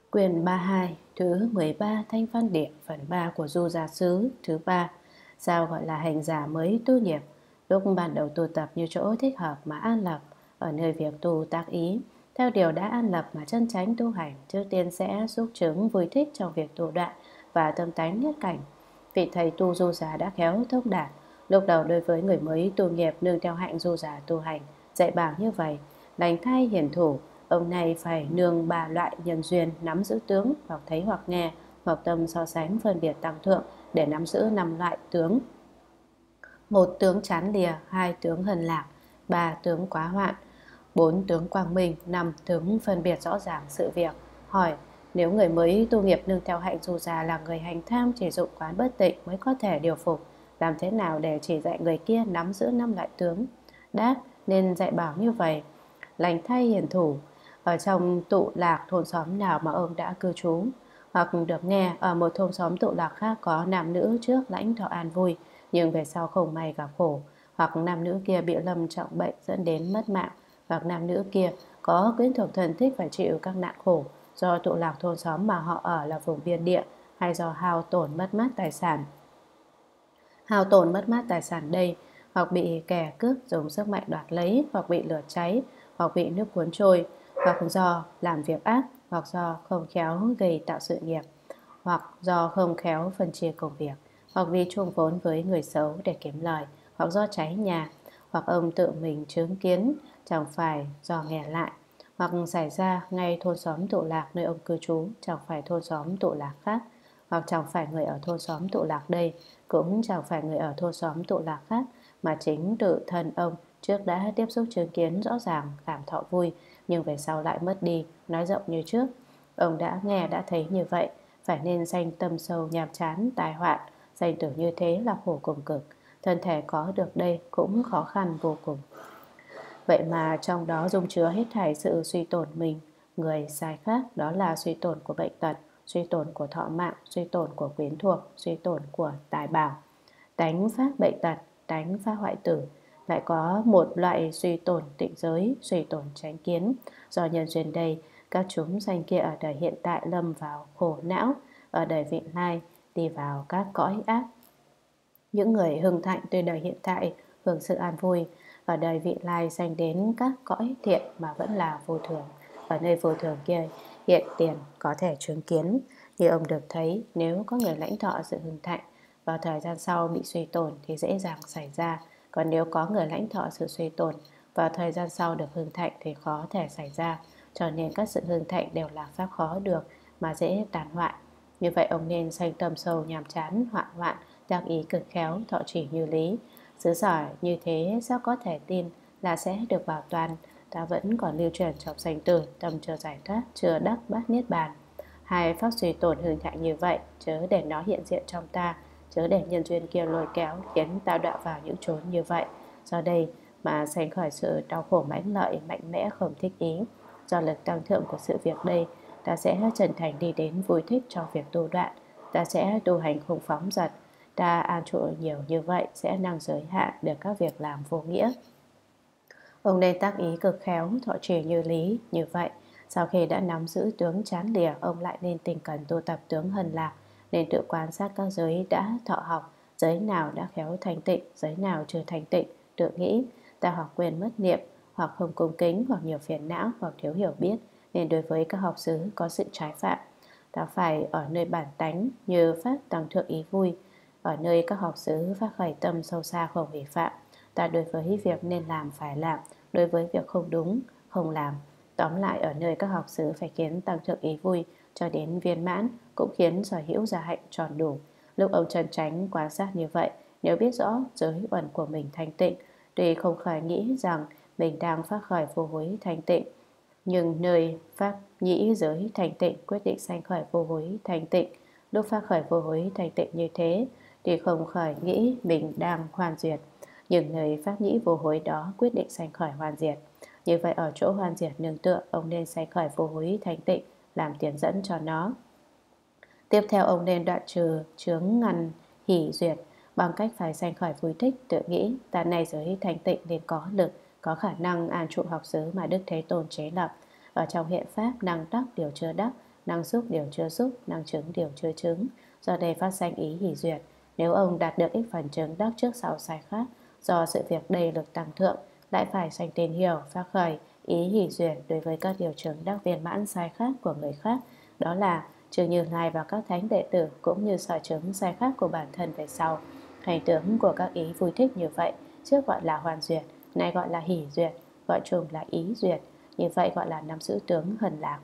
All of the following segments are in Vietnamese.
Quyển 32, thứ 13 Thanh Văn Điển, phần 3 của Du Gia Sứ thứ 3. Sao gọi là hành giả mới tu nghiệp? Lúc ban đầu tu tập như chỗ thích hợp mà an lập, ở nơi việc tu tác ý, theo điều đã an lập mà chân chánh tu hành, trước tiên sẽ xúc chứng vui thích trong việc tu đoạn và tâm tánh nhất cảnh. Vị thầy tu du già đã khéo thông đạt, lúc đầu đối với người mới tu nghiệp nương theo hạnh du già tu hành, dạy bảo như vậy: lành thay hiển thủ, ông này phải nương ba loại nhân duyên nắm giữ tướng, hoặc thấy hoặc nghe, hoặc tâm so sánh phân biệt tăng thượng để nắm giữ 5 loại tướng: một tướng chán lìa, hai tướng hần lạc, ba tướng quá hoạn, bốn tướng quang minh, năm tướng phân biệt rõ ràng sự việc. Hỏi: nếu người mới tu nghiệp nương theo hạnh du già là người hành tham, chỉ dụng quán bất tịnh mới có thể điều phục, làm thế nào để chỉ dạy người kia nắm giữ 5 loại tướng? Đáp: nên dạy bảo như vậy: lành thay hiển thủ, ở trong tụ lạc thôn xóm nào mà ông đã cư trú, hoặc được nghe ở một thôn xóm tụ lạc khác có nam nữ trước lãnh thọ an vui, nhưng về sau không may gặp khổ, hoặc nam nữ kia bị lâm trọng bệnh dẫn đến mất mạng, hoặc nam nữ kia có quyến thuộc thân thích phải chịu các nạn khổ do tụ lạc thôn xóm mà họ ở là vùng biên địa, hay do hao tổn mất mát tài sản. Hao tổn mất mát tài sản đây, hoặc bị kẻ cướp dùng sức mạnh đoạt lấy, hoặc bị lửa cháy, hoặc bị nước cuốn trôi, hoặc do làm việc ác, hoặc do không khéo gây tạo sự nghiệp, hoặc do không khéo phân chia công việc, hoặc vì chung vốn với người xấu để kiếm lời, hoặc do cháy nhà, hoặc ông tự mình chứng kiến, chẳng phải do nghe lại, hoặc xảy ra ngay thôn xóm tụ lạc nơi ông cư trú, chẳng phải thôn xóm tụ lạc khác, hoặc chẳng phải người ở thôn xóm tụ lạc đây, cũng chẳng phải người ở thôn xóm tụ lạc khác, mà chính tự thân ông trước đã tiếp xúc chứng kiến rõ ràng, cảm thọ vui, nhưng về sau lại mất đi. Nói rộng như trước, ông đã nghe đã thấy như vậy, phải nên sanh tâm sâu nhàm chán tai họa, sanh tử như thế là khổ cùng cực. Thân thể có được đây cũng khó khăn vô cùng, vậy mà trong đó dung chứa hết thảy sự suy tổn mình, người sai khác, đó là suy tổn của bệnh tật, suy tổn của thọ mạng, suy tổn của quyến thuộc, suy tổn của tài bảo. Tánh phát bệnh tật, tánh phá hoại tử. Lại có một loại suy tổn tịnh giới, suy tổn chánh kiến. Do nhân duyên đây, các chúng sanh kia ở đời hiện tại lâm vào khổ não, ở đời vị lai đi vào các cõi ác. Những người hưng thạnh từ đời hiện tại hưởng sự an vui, ở đời vị lai sanh đến các cõi thiện mà vẫn là vô thường. Ở nơi vô thường kia hiện tiền có thể chứng kiến. Như ông được thấy, nếu có người lãnh thọ sự hưng thạnh, vào thời gian sau bị suy tổn thì dễ dàng xảy ra. Còn nếu có người lãnh thọ sự suy tổn, vào thời gian sau được hưng thạnh thì khó thể xảy ra. Cho nên các sự hưng thạnh đều là pháp khó được mà dễ tàn hoại. Như vậy ông nên sanh tâm sâu nhàm chán, hoạn hoạn, tác ý cực khéo, thọ trì như lý. Xứ sở như thế sao có thể tin là sẽ được bảo toàn? Ta vẫn còn lưu truyền trong sanh tử, tâm chưa giải thoát, chưa đắc bát niết bàn. Hai pháp suy tổn hưng thạnh như vậy, chớ để nó hiện diện trong ta, chớ để nhân duyên kia lôi kéo khiến ta đọa vào những chốn như vậy. Do đây mà sanh khởi sự đau khổ mãnh lợi, mạnh mẽ không thích ý. Do lực tăng thượng của sự việc đây, ta sẽ chân thành đi đến vui thích trong việc tu đoạn. Ta sẽ tu hành không phóng dật. Ta an trụ nhiều như vậy sẽ năng giới hạn được các việc làm vô nghĩa. Ông nên tác ý cực khéo, thọ trì như lý. Như vậy, sau khi đã nắm giữ tướng chán lìa, ông lại nên tinh cần tu tập tướng hần lạc, nên tự quan sát các giới đã thọ học, giới nào đã khéo thành tịnh, giới nào chưa thành tịnh. Tự nghĩ, ta hoặc quên mất niệm, hoặc không cung kính, hoặc nhiều phiền não, hoặc thiếu hiểu biết, nên đối với các học xứ có sự trái phạm. Ta phải ở nơi bản tánh như pháp tăng thượng ý vui, ở nơi các học xứ phát khởi tâm sâu xa không vi phạm. Ta đối với việc nên làm phải làm, đối với việc không đúng không làm. Tóm lại, ở nơi các học xứ phải khiến tăng thượng ý vui cho đến viên mãn, cũng khiến sở hữu gia hạnh tròn đủ. Lúc ông chân chánh quan sát như vậy, nếu biết rõ giới uẩn của mình thanh tịnh, tuy không khởi nghĩ rằng mình đang phát khởi vô hối thanh tịnh, nhưng nơi pháp nhĩ giới thanh tịnh quyết định sanh khởi vô hối thanh tịnh. Lúc phát khởi vô hối thanh tịnh như thế thì không khởi nghĩ mình đang hoàn diệt, nhưng nơi pháp nhĩ vô hối đó quyết định sanh khởi hoàn diệt. Như vậy ở chỗ hoàn diệt nương tựa, ông nên sanh khởi vô hối thanh tịnh làm tiền dẫn cho nó. Tiếp theo ông nên đoạn trừ chướng ngăn hỷ duyệt bằng cách phải sanh khởi vui thích, tự nghĩ ta này giới thanh tịnh nên có lực, có khả năng an trụ học xứ mà Đức Thế Tôn chế lập. Ở trong hiện pháp năng đắc điều chưa đắc, năng xúc điều chưa xúc, năng chứng điều chưa chứng. Do đây phát sanh ý hỷ duyệt. Nếu ông đạt được ích phần chứng đắc trước sau sai khác, do sự việc đầy lực tăng thượng, lại phải sanh tin hiểu, phát khởi ý hỷ duyệt đối với các điều chứng đắc viên mãn sai khác của người khác. Đó là trừ Như Lai và các thánh đệ tử, cũng như sở chứng sai khác của bản thân về sau. Hành tướng của các ý vui thích như vậy, trước gọi là hoàn duyệt, nay gọi là hỷ duyệt, gọi chung là ý duyệt. Như vậy gọi là nắm giữ tướng hần lạc.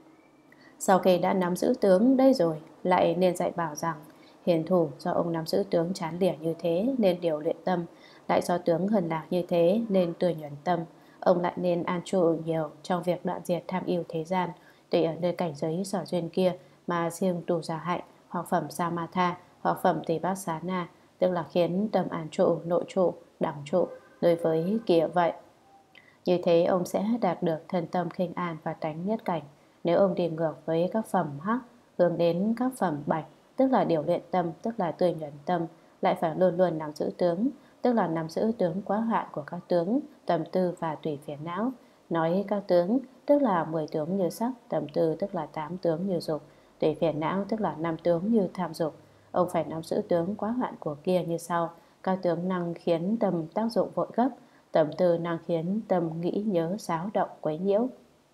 Sau khi đã nắm giữ tướng đây rồi, lại nên dạy bảo rằng hiền thủ do ông nắm giữ tướng chán lìa như thế nên điều luyện tâm, lại do tướng hần lạc như thế nên tươi nhuần tâm. Ông lại nên an trụ nhiều trong việc đoạn diệt tham yêu thế gian, tùy ở nơi cảnh giới sở duyên kia mà siêng tu gia hạnh, hoặc phẩm Samatha, hoặc phẩm Tỳ Bát Xá Na, tức là khiến tâm an trụ, nội trụ, đẳng trụ đối với kia vậy. Như thế ông sẽ đạt được thân tâm khinh an và tánh nhất cảnh. Nếu ông đi ngược với các phẩm hắc, hướng đến các phẩm bạch, tức là điều luyện tâm, tức là tươi nhuần tâm, lại phải luôn luôn nắm giữ tướng, tức là nắm giữ tướng quá hạn của các tướng, tầm tư và tùy phiền não. Nói các tướng, tức là 10 tướng như sắc, tầm tư tức là 8 tướng như dục, tùy phiền não tức là 5 tướng như tham dục. Ông phải nắm giữ tướng quá hạn của kia như sau. Các tướng năng khiến tâm tác dụng vội gấp, tầm tư năng khiến tâm nghĩ nhớ xáo động quấy nhiễu,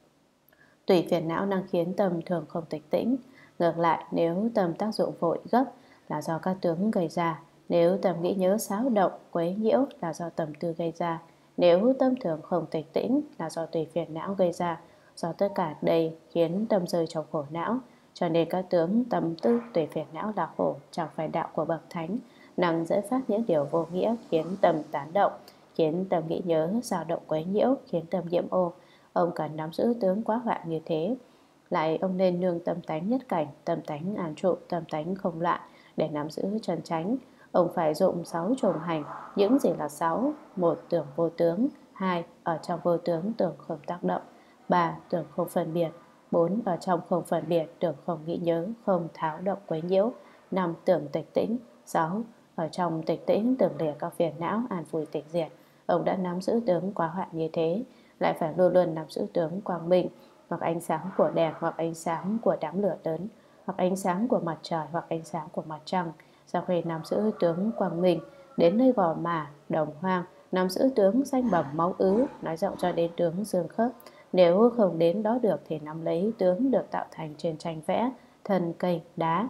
tùy phiền não năng khiến tâm thường không tịch tĩnh. Ngược lại, nếu tâm tác dụng vội gấp là do các tướng gây ra, nếu tâm nghĩ nhớ xáo động quấy nhiễu là do tầm tư gây ra, nếu tâm thường không tịch tĩnh là do tùy phiền não gây ra. Do tất cả đây khiến tâm rơi trong khổ não, cho nên các tướng tâm tư tùy phiền não là khổ, chẳng phải đạo của bậc thánh, năng dẫn phát những điều vô nghĩa khiến tâm tán động, khiến tâm nghĩ nhớ dao động quấy nhiễu, khiến tâm nhiễm ô. Ông cần nắm giữ tướng quá hoạn như thế. Lại ông nên nương tâm tánh nhất cảnh, tâm tánh an trụ, tâm tánh không loạn để nắm giữ chân chánh. Ông phải dụng 6 trùng hành. Những gì là 6? 1. Tưởng vô tướng. 2. Ở trong vô tướng tưởng không tác động. 3. Tưởng không phân biệt. 4. Ở trong không phân biệt tưởng không nghĩ nhớ, không tháo động quấy nhiễu. 5. Tưởng tịch tĩnh. 6. Ở trong tịch tĩnh tưởng lìa các phiền não, an vui tịch diệt. Ông đã nắm giữ tướng quá hoạn như thế, lại phải luôn luôn nắm giữ tướng quang minh, hoặc ánh sáng của đèn, hoặc ánh sáng của đám lửa lớn, hoặc ánh sáng của mặt trời, hoặc ánh sáng của mặt trăng. Sau khi nắm giữ tướng quang minh, đến nơi gò mả, đồng hoang, nắm giữ tướng xanh bầm máu ứ, nói rộng cho đến tướng xương khớp. Nếu không đến đó được thì nắm lấy tướng được tạo thành trên tranh vẽ, thân, cây, đá.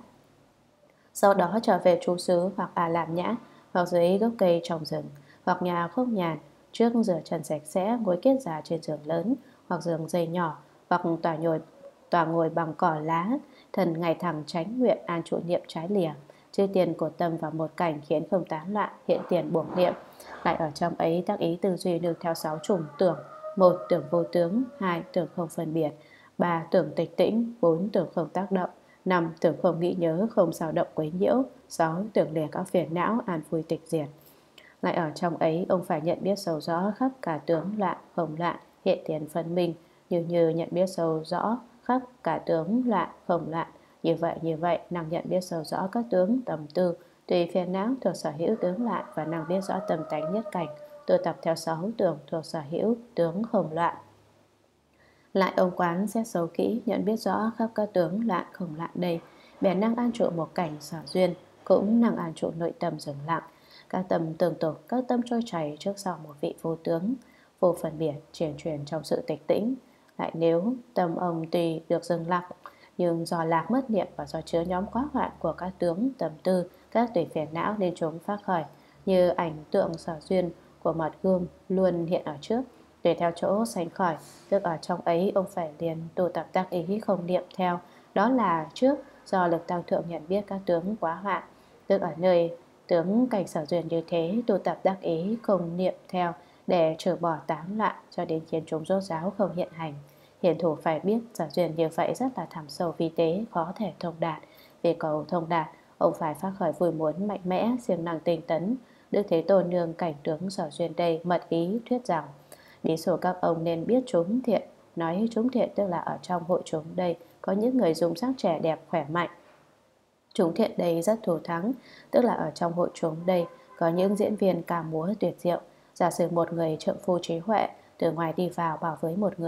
Sau đó trở về trú xứ hoặc làm nhã, hoặc dưới gốc cây trồng rừng, hoặc nhà không nhàn, trước rửa chân sạch sẽ, ngồi kết già trên giường lớn hoặc giường dây nhỏ, hoặc tòa ngồi bằng cỏ lá, thần ngày thẳng tránh nguyện an trụ niệm trái lìa. Chư tiền của tâm vào một cảnh khiến không tán loạn, hiện tiền buộc niệm. Lại ở trong ấy tác ý tư duy nương theo 6 chủng tưởng. 1. Tưởng vô tướng. 2. Tưởng không phân biệt. 3. Tưởng tịch tĩnh. 4. Tưởng không tác động. 5. Tưởng không nghĩ nhớ, không xáo động quấy nhiễu. 6. Tưởng lìa các phiền não, an vui tịch diệt. Lại ở trong ấy ông phải nhận biết sâu rõ khắp cả tướng loạn, không loạn, hiện tiền phân minh, như nhận biết sâu rõ khắp cả tướng loạn, không loạn. Như vậy, năng nhận biết sâu rõ các tướng tầm tư, tùy phiền não thuộc sở hữu tướng loạn, và năng biết rõ tâm tánh nhất cảnh, tu tập theo 6 tưởng thuộc sở hữu tướng không loạn. Lại ông quán xét sâu kỹ, nhận biết rõ khắp các tướng loạn không loạn đây, bèn năng an trụ một cảnh sở duyên, cũng năng an trụ nội tâm dừng lặng. Các tâm tưởng tục, các tâm trôi chảy trước sau một vị vô tướng, vô phân biệt, chuyển trong sự tịch tĩnh. Lại nếu tâm ông tuy được dừng lặng, nhưng do lạc mất niệm và do chứa nhóm quá hoạn của các tướng tâm tư, các tùy phiền não nên chúng phát khởi, như ảnh tượng sở duyên của mặt gương luôn hiện ở trước, tùy theo chỗ sanh khỏi. Tức ở trong ấy ông phải liền tu tập tác ý không niệm theo. Đó là trước do lực tăng thượng nhận biết các tướng quá hoạn. Tức ở nơi tướng cảnh sở duyên như thế, tu tập đắc ý không niệm theo để trừ bỏ tán loạn, cho đến khiến chúng rốt ráo không hiện hành. Hiền thủ phải biết sở duyên như vậy rất là thẳm sâu vi tế, khó thể thông đạt. Vì cầu thông đạt, ông phải phát khởi vui muốn mạnh mẽ, siêng năng tinh tấn. Đức Thế Tôn nương cảnh tướng sở duyên đây mật ý thuyết rằng: bí số các ông nên biết chúng thiện. Nói chúng thiện tức là ở trong hội chúng đây có những người dung sắc trẻ đẹp khỏe mạnh. Chúng thiện đây rất thù thắng, tức là ở trong hội chúng đây có những diễn viên ca múa tuyệt diệu. Giả sử một người trượng phu trí huệ từ ngoài đi vào bảo với một người: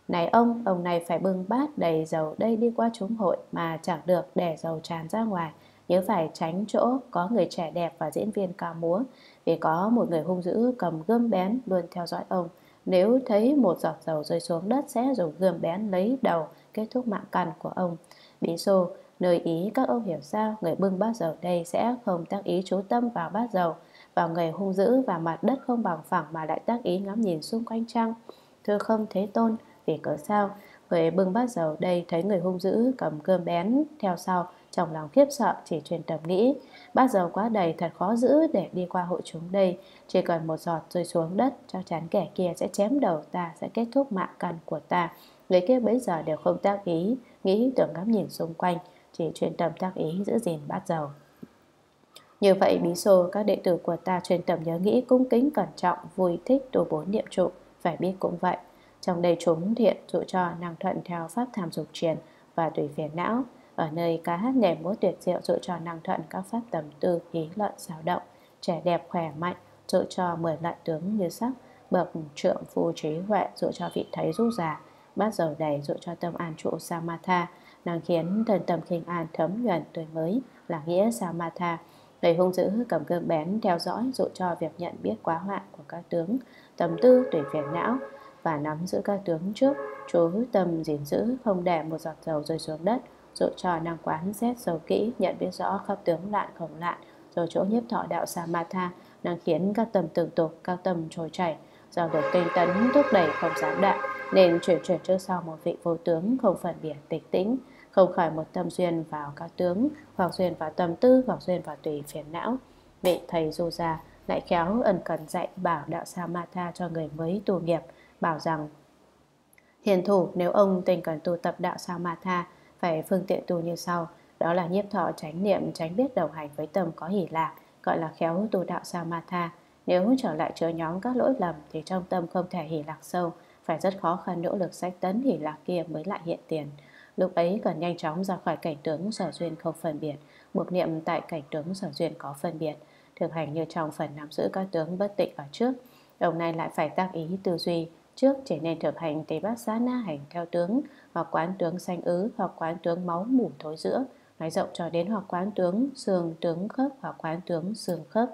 Này ông này phải bưng bát đầy dầu đây đi qua chúng hội mà chẳng được để dầu tràn ra ngoài. Nhớ phải tránh chỗ có người trẻ đẹp và diễn viên ca múa, vì có một người hung dữ cầm gươm bén luôn theo dõi ông. Nếu thấy một giọt dầu rơi xuống đất sẽ dùng gươm bén lấy đầu, kết thúc mạng căn của ông. Bí xô, nơi ý các ông hiểu sao người bưng bát dầu đây sẽ không tác ý chú tâm vào bát dầu, vào người hung dữ và mặt đất không bằng phẳng mà lại tác ý ngắm nhìn xung quanh chăng? Thưa không Thế Tôn, vì cớ sao? Người bưng bát dầu đây thấy người hung dữ cầm gươm bén theo sau, trong lòng khiếp sợ chỉ truyền tâm nghĩ: bát dầu quá đầy thật khó giữ để đi qua hội chúng đây. Chỉ cần một giọt rơi xuống đất, chắc chắn kẻ kia sẽ chém đầu ta, sẽ kết thúc mạng căn của ta. Người kia bấy giờ đều không tác ý, nghĩ tưởng ngắm nhìn xung quanh, chỉ chuyên tâm tác ý giữ gìn bát dầu. Như vậy Bí xô, các đệ tử của ta chuyên tâm nhớ nghĩ, cung kính cẩn trọng, vui thích tu bốn niệm trụ, phải biết cũng vậy. Trong đây chúng thiện dụ cho năng thuận theo pháp tham dục truyền và tùy phiền não. Ở nơi ca hát nhảy múa tuyệt diệu dụ cho năng thuận các pháp tầm tư, hí lợi xáo động. Trẻ đẹp khỏe mạnh dụ cho 10 lợi tướng như sắc. Bậc trượng phu trí huệ dụ cho vị thấy rút già. Bát dầu đầy dụ cho tâm an trụ samatha, năng khiến thân tâm khinh an thấm nhuần tươi mới, là nghĩa samatha. Người hung dữ cầm gươm bén theo dõi dụ cho việc nhận biết quá hoạn của các tướng, tâm tư tùy phiền não, và nắm giữ các tướng trước, chú tâm gìn giữ không để một giọt dầu rơi xuống đất, dụ cho năng quán xét sâu kỹ, nhận biết rõ khắp tướng lạn không lạn, rồi chỗ nhiếp thọ đạo samatha, năng khiến các tâm tưởng tục, các tâm trôi chảy, do được tinh tấn thúc đẩy không gián đoạn, nên chuyển trước sau một vị vô tướng, không phân biệt tịch tĩnh, không khởi một tâm duyên vào các tướng, hoặc duyên vào tâm tư, hoặc duyên vào tùy phiền não. Vị thầy du gia lại khéo ân cần dạy bảo đạo samatha cho người mới tu nghiệp, bảo rằng: hiền thủ, nếu ông tình cần tu tập đạo samatha, phải phương tiện tu như sau. Đó là nhiếp thọ chánh niệm, chánh biết đồng hành với tâm có hỷ lạc, gọi là khéo tu đạo samatha. Nếu trở lại chứa nhóm các lỗi lầm thì trong tâm không thể hỷ lạc sâu, phải rất khó khăn nỗ lực sách tấn hỷ lạc kia mới lại hiện tiền. Lúc ấy cần nhanh chóng ra khỏi cảnh tướng sở duyên không phân biệt, buộc niệm tại cảnh tướng sở duyên có phân biệt, thực hành như trong phần nắm giữ các tướng bất tịnh ở trước. Đồng này lại phải tác ý tư duy trước, chỉ nên thực hành tỳ bát sát na hành theo tướng, hoặc quán tướng sanh ứ, hoặc quán tướng máu mủ thối giữa, nói rộng cho đến hoặc quán tướng xương tướng khớp, hoặc quán tướng xương khớp.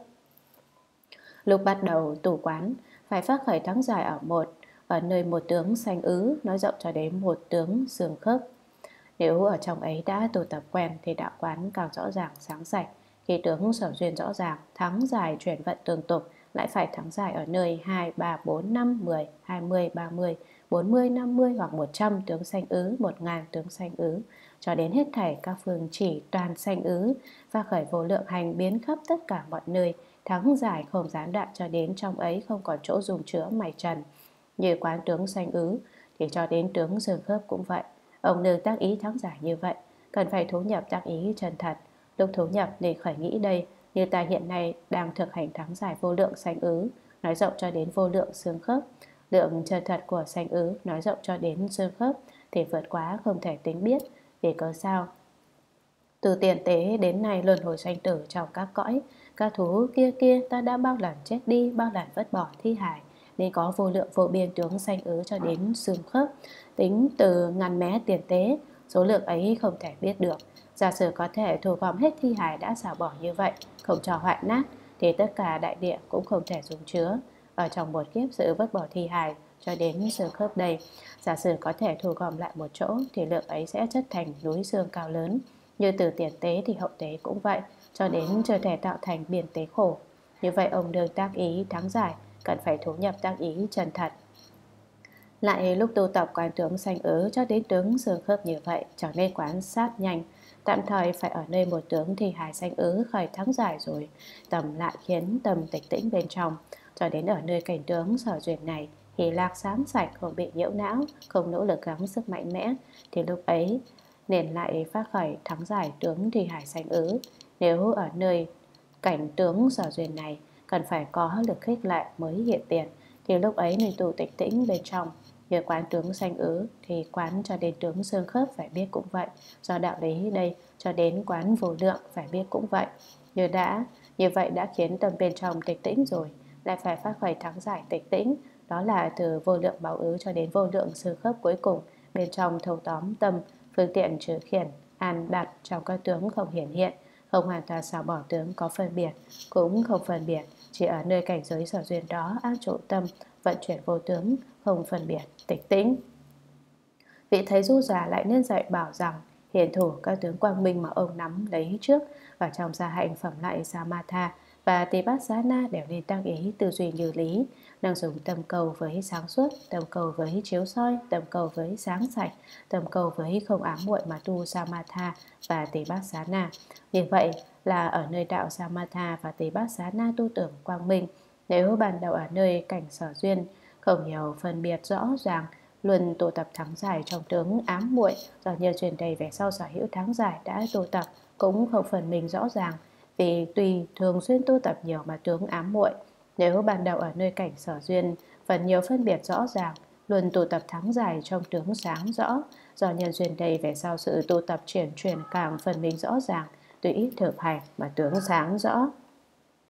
Lúc bắt đầu tù quán phải phát khởi thắng giải ở nơi một tướng sanh ứ, nói rộng cho đến một tướng xương khớp. Nếu ở trong ấy đã tu tập quen thì đạo quán càng rõ ràng sáng sạch. Khi tướng sở duyên rõ ràng, thắng giải chuyển vận tương tục, lại phải thắng giải ở nơi 2, 3, 4, 5, 10, 20, 30, 40, 50 hoặc 100 tướng sanh ứ, 1000 tướng sanh ứ, cho đến hết thảy các phương chỉ toàn sanh ứ, và khởi vô lượng hành biến khắp tất cả mọi nơi, thắng giải không gián đoạn cho đến trong ấy không còn chỗ dùng chữa mày trần. Như quán tướng sanh ứ thì cho đến tướng xương khớp cũng vậy. Ông nương tác ý thắng giải như vậy, cần phải thú nhập tác ý chân thật. Lúc thú nhập nên khởi nghĩ đây, như ta hiện nay đang thực hành thắng giải vô lượng sanh ứ, nói rộng cho đến vô lượng xương khớp. Lượng chân thật của sanh ứ nói rộng cho đến xương khớp thì vượt quá không thể tính biết. Vì cớ sao? Từ tiền tế đến nay luân hồi sanh tử trong các cõi, các thú kia ta đã bao lần chết đi, bao lần vứt bỏ thi hài, nên có vô lượng vô biên tướng sanh ứ cho đến xương khớp. Tính từ ngàn mé tiền tế, số lượng ấy không thể biết được. Giả sử có thể thu gom hết thi hài đã xả bỏ như vậy, không cho hoại nát, thì tất cả đại địa cũng không thể dùng chứa. Ở trong một kiếp sự vứt bỏ thi hài cho đến xương khớp đây, giả sử có thể thu gom lại một chỗ thì lượng ấy sẽ chất thành núi xương cao lớn. Như từ tiền tế thì hậu tế cũng vậy, cho đến chưa thể tạo thành biển tế khổ. Như vậy ông đương tác ý thắng giải, cần phải thú nhập tác ý chân thật. Lại lúc tu tập quán tướng sanh ứ cho đến tướng xương khớp như vậy, chẳng nên quán sát nhanh. Tạm thời phải ở nơi một tướng thì hài sanh ứ khởi thắng giải rồi, tầm lại khiến tâm tịch tĩnh bên trong, cho đến ở nơi cảnh tướng sở duyên này, hỷ lạc sáng sạch, không bị nhiễu não, không nỗ lực gắng sức mạnh mẽ, thì lúc ấy nên lại phát khởi thắng giải tướng thì hải sanh ứ. Nếu ở nơi cảnh tướng sở duyên này cần phải có lực khích lại mới hiện tiền, thì lúc ấy nên tu tịch tĩnh bên trong. Như quán tướng sanh ứ thì quán cho đến tướng xương khớp phải biết cũng vậy. Do đạo lý đây cho đến quán vô lượng phải biết cũng vậy. Như vậy đã khiến tâm bên trong tịch tĩnh rồi, lại phải phát khởi thắng giải tịch tĩnh, đó là từ vô lượng bảo ứ cho đến vô lượng sư khớp cuối cùng, bên trong thâu tóm tâm, phương tiện trừ khiển, an đặt trong các tướng không hiển hiện, không hoàn toàn xả bỏ tướng có phân biệt, cũng không phân biệt, chỉ ở nơi cảnh giới sở duyên đó áp trụ tâm, vận chuyển vô tướng, không phân biệt, tịch tĩnh. Vị thầy Du già lại nên dạy bảo rằng hiển thủ các tướng quang minh mà ông nắm lấy trước ở trong gia hạnh phẩm lại Samatha và Tipassana đều nên tăng ý tư duy như lý, năng dùng tâm cầu với sáng suốt, tâm cầu với chiếu soi, tâm cầu với sáng sạch, tâm cầu với không ám muội mà tu Samatha và Tipassana. Như vậy là ở nơi đạo Samatha và Tipassana tu tưởng quang minh. Nếu ban đầu ở nơi cảnh sở duyên không nhiều phân biệt rõ ràng, luôn tụ tập thắng giải trong tướng ám muội, do nhân duyên đầy về sau sở hữu thắng giải đã tụ tập cũng không phần mình rõ ràng, vì tùy thường xuyên tu tập nhiều mà tướng ám muội. Nếu ban đầu ở nơi cảnh sở duyên phần nhiều phân biệt rõ ràng, luôn tụ tập thắng giải trong tướng sáng rõ, do nhân duyên đầy về sau sự tụ tập chuyển càng phần mình rõ ràng, tùy ít thực hành mà tướng sáng rõ.